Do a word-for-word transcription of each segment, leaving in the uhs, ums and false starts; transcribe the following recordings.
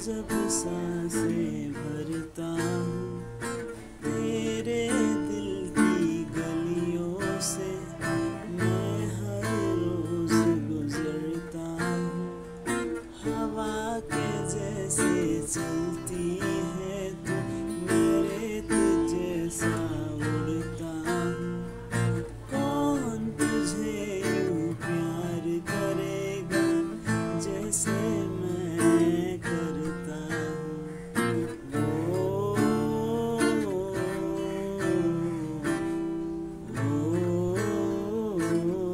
जब सांसें भरता हूँ तेरे दिल की गलियों से, मैं हर रोज गुजरता हूँ। हवा के जैसे चलती है तू, मेरे जैसा उड़ता हूँ। कौन तुझे यूं प्यार करेगा जैसे मैं करता हूँ। ओ, ओ, ओ,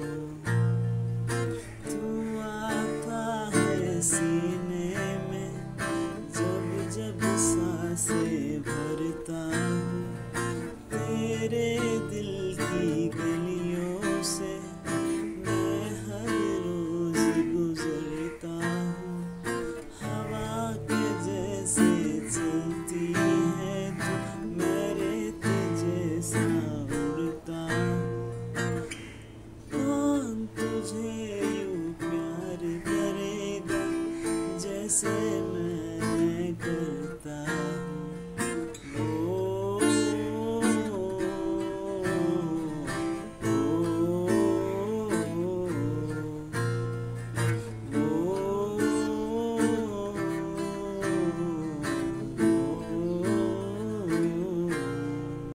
तू आता है सीने में जब जब सांसें भरता हूँ तेरे दिल की गलियों से, मैं हर रोज गुजरता हूँ। हवा के जैसे चलती है तू, मेरे जैसा उड़ता हूँ। कौन तुझे यूं प्यार करेगा जैसे